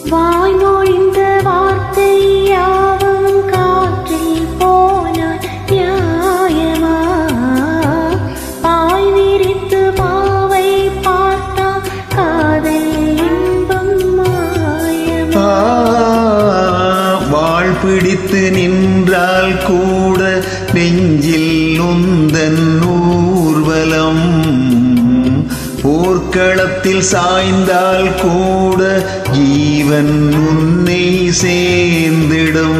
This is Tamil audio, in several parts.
வாய்மொழிந்த வார்த்தை யாவும் காற்றில் போனால் நியாயமா? பாய் விரித்து பாவை பார்த்தா காதல் இன்பம் மாயமா? வாழ் பிடித்து நின்றால் கூட நெஞ்சில் உந்தன் ஊர்வலம், போர்க்களத்தில் சாய்ந்தால் கூட ஜீவன் உன்னை சேர்ந்திடும்.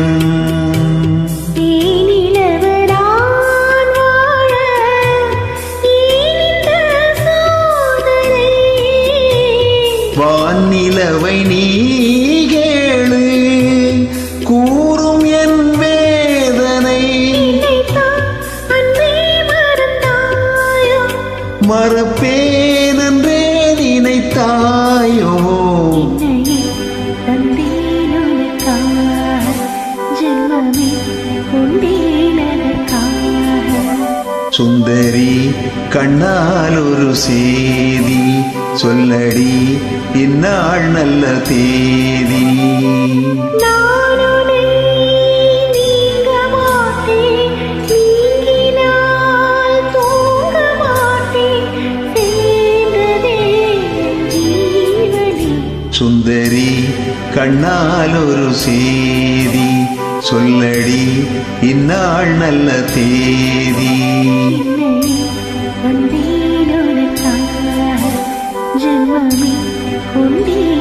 வானிலவை நீ கேளு கூறும் என் வேதனை, மறப்பேனென்றே நினைத்தாயோ? சுந்தரி கண்ணால் ஒரு சேதி சொல்லடி, இந்நாள் நல்ல தேதி. சுந்தரி கண்ணால் ஒரு சேதி சொல்லடி, இந்நாள் நல்ல தேதி. ஜென்மமே கொண்டே